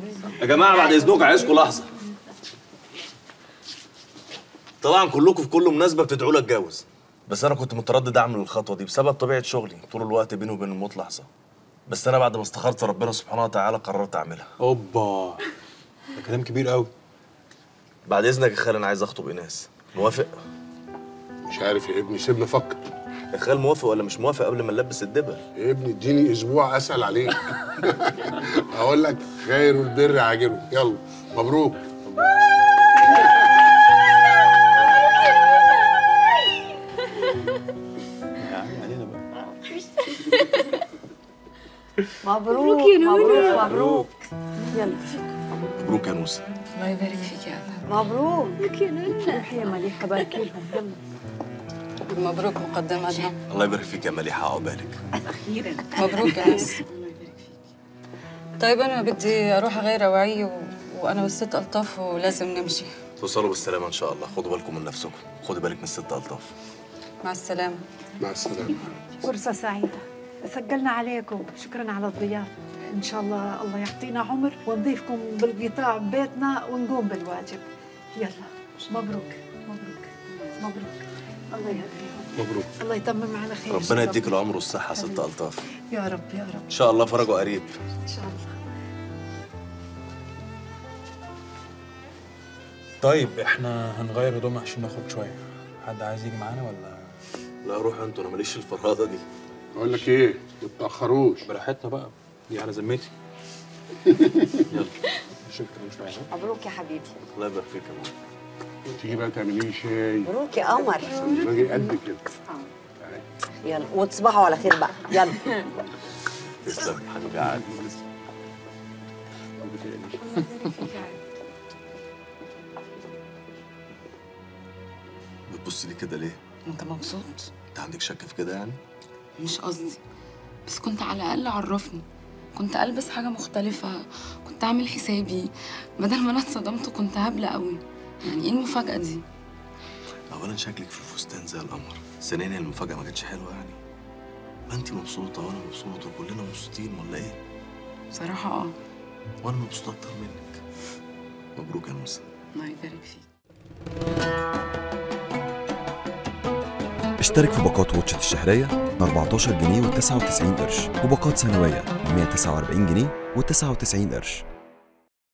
يا جماعه بعد اذنكم عايزكم لحظه. طبعا كلكم في كل مناسبه بتدعوا لي اتجوز، بس انا كنت متردد اعمل الخطوه دي بسبب طبيعه شغلي، طول الوقت بيني وبين الموت لحظه. بس انا بعد ما استخرت ربنا سبحانه وتعالى قررت اعملها. اوبا، ده كلام كبير قوي. بعد اذنك يا خال انا عايز اخطب ايناس، موافق؟ مش عارف يا ابني، سيبني افكر. يا خال موافق ولا مش موافق قبل ما نلبس الدبل؟ يا ابني اديني اسبوع اسال عليك. اقول لك خير البر عاجله. يلا مبروك. مبروك يا نونا. مبروك. يلا مبروك يا نوسه. الله يبارك فيك يا أبا. مبروك يا نونا. روحي يا مليحه باركي لهم. يلا مبروك مقدمتنا. الله يبارك فيك يا مليحه عقبالك. اخيرا مبروك يا ناس. طيب أنا بدي أروح أغير أوعي وأنا والست ألطاف ولازم نمشي. توصلوا بالسلامه ان شاء الله، خدوا بالكم من نفسكم، خدوا بالك من الست الطاف. مع السلامة. مع السلامه. فرصه سعيده. ثقلنا عليكم، شكرا على الضيافه. ان شاء الله الله يعطينا عمر ونضيفكم بالقطاع ببيتنا ونقوم بالواجب. يلا مبروك مبروك مبروك. الله يهديهم. مبروك. الله يتمم على خير. ربنا يديك العمر والصحه يا ست الطاف. يا رب يا رب ان شاء الله فرجه قريب. ان شاء الله. طيب احنا هنغير هدومنا عشان نخرج شويه. حد عايز يجي معانا ولا؟ لا روحوا انتوا، انا ماليش في الفرهده دي. اقول لك ايه، ما تتاخروش. براحتنا بقى، دي على ذمتي. يلا شكرا شويه. مبروك يا حبيبي. الله يبارك فيك يا ماما. تيجي بقى تعملي لي شاي. مبروك يا قمر. باجي قد كده. يلا وتصبحوا على خير بقى. يلا. تسلم حبيبي يا عادل. بتبص لي كده ليه؟ أنت مبسوط؟ انت عندك شك في كده يعني؟ مش قصدي، بس كنت على الأقل عرفني. كنت ألبس حاجة مختلفة، كنت أعمل حسابي، بدل ما أنا اتصدمت كنت هبلة قوي. يعني إيه المفاجأة دي؟ اولا شكلك في الفستان زي القمر، ثانيا المفاجاه ما كانتش حلوه يعني. ما انت مبسوطه وانا مبسوط وكلنا مبسوطين ولا ايه؟ بصراحة وانا مبسوط اكتر منك. مبروك يا نوسه. الله يبارك فيك. اشترك في باقات واتشت الشهرية ب 14 جنيه و99 قرش، وباقات سنوية ب 149 جنيه و99 قرش.